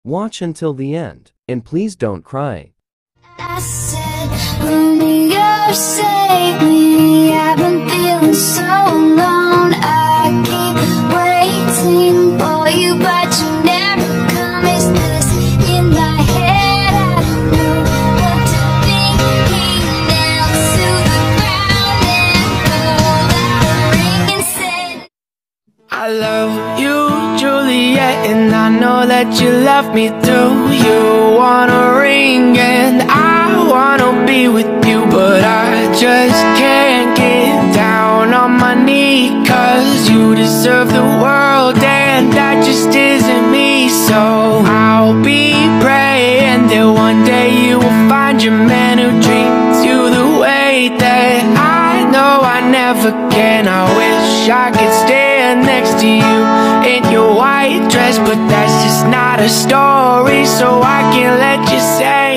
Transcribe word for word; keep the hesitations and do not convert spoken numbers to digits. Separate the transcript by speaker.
Speaker 1: Watch until the end, and please don't cry.
Speaker 2: I said, Romeo, save me. I've been feeling so alone. I keep waiting for you, but you never come. Is this in my head? I don't know what to think. Down to the ground and pulled out a ring and said,
Speaker 3: I love you, Juliet, and I know that you love me too. You want a ring and I wanna be with you, but I just can't get down on my knee, 'cause you deserve the world and that just isn't me. So I'll be praying that one day you will find your man who treats you the way that I know I never can. I wish I could stand next to you in your white dress, but that's just not a story, so I can't let you say